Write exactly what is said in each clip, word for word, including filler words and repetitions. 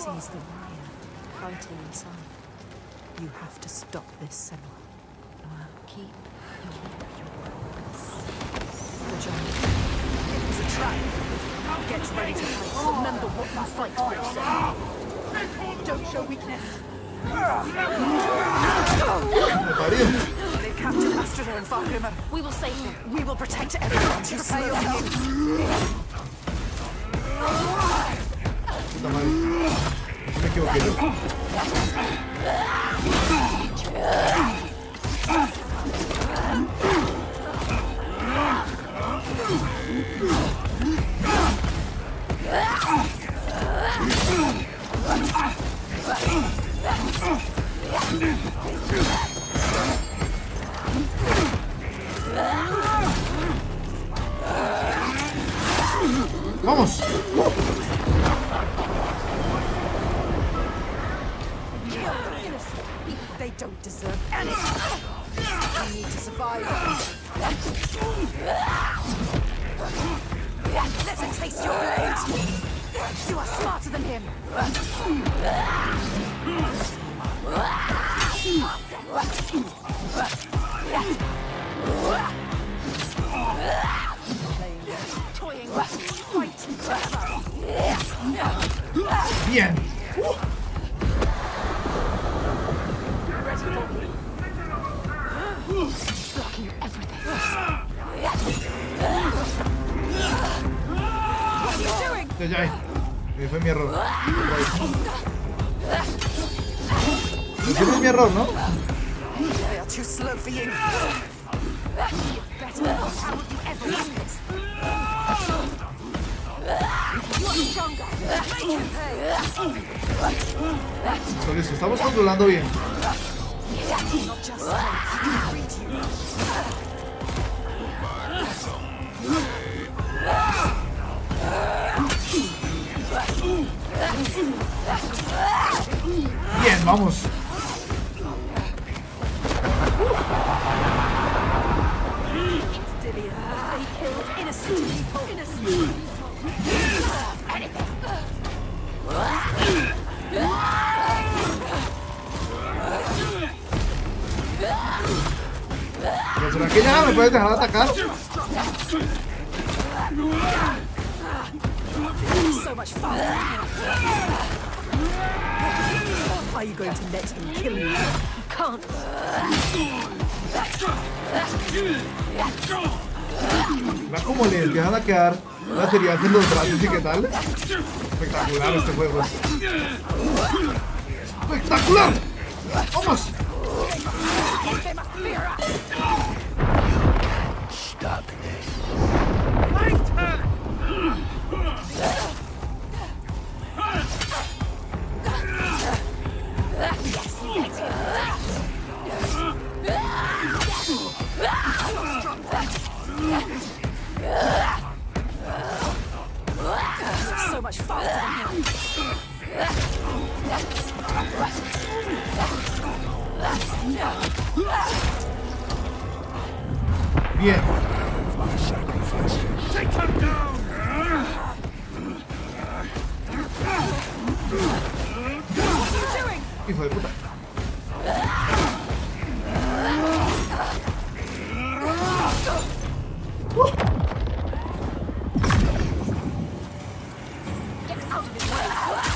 Seize the wire, fighting inside. You have to stop this, Senua. Keep your promise. The giant. It was a trap. Get ready to fight. Remember what you fight for, Senua. Don't show weakness. They've captured Astrader and Fargrimmer. We will save them. We will protect everyone. To prepare yourself. Puta madre. Me equivoqué. Vamos. They don't deserve anything. We need to survive. Let him taste your blade. You are smarter than him. Toying, fight. Bien. Blocking everything. What are you doing? Ya, ya. Ese fue mi error. Ese no es mi error, ¿no? They are too slow for you. Better. How would you ever win this? You are stronger. Make him pay. Listo, estamos controlando bien. Not just strength, he can read you. Bien, vamos. They killed innocent people. Innocent people. Anything. ¿Pero será que ya me puedes dejar atacar? So much fun. Are you going to let him kill you? You can't. ¿Verdad cómo le empiezan a quedar las heridas en los brazos y qué tal? Espectacular este juego. ¡Espectacular! ¡Vamos! Stop this. So much faster than him. Bien. Take him down! Hijo de puta. Uh. Get out of his way.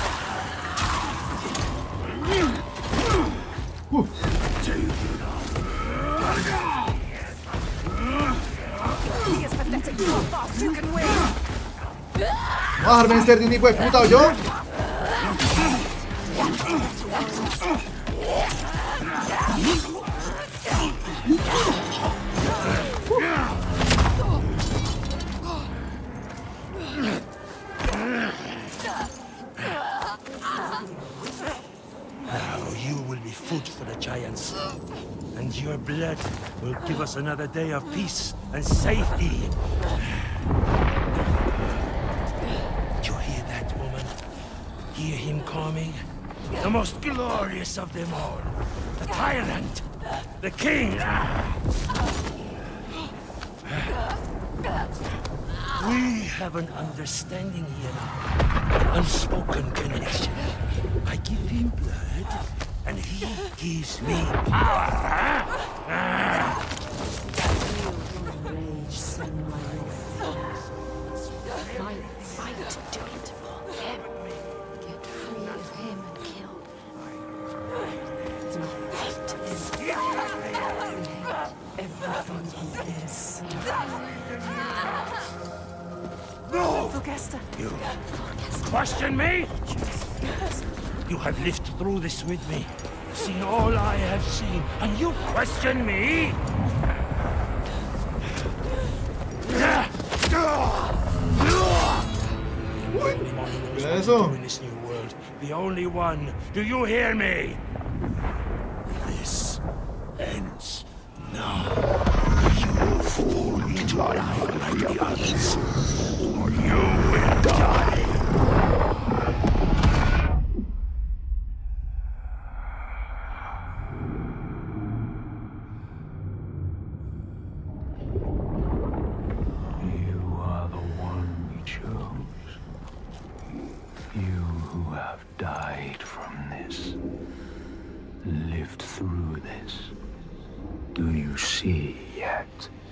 Uh. He is pathetic. You are fast. You can win. ¿Vas a dejarme vencer de un hijo de puta o yo? Now you will be food for the giants, and your blood will give us another day of peace and safety. You hear that, woman? Hear him coming? The most glorious of them all. The tyrant. The king. We have an understanding here. Unspoken connection. him blood, and he gives me power, huh? Ah. Rage, Senua, fight, fight, do it for him. Get free of him and kill. Do hate him. Hate everything he is. No! Fulgesta. You question me? You have lived through this with me, seen all I have seen, and you question me? Mira eso. In this new world, the only one. Do you hear me? This ends now. You fall into life like the others, or you will die. You are the one we chose. You who have died from this, lived through this. Do you see yet?